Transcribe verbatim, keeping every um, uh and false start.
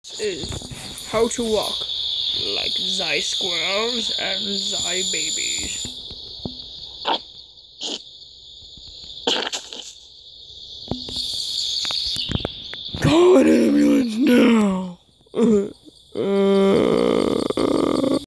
Is how to walk like thy squirrels and thy babies. Call an ambulance now.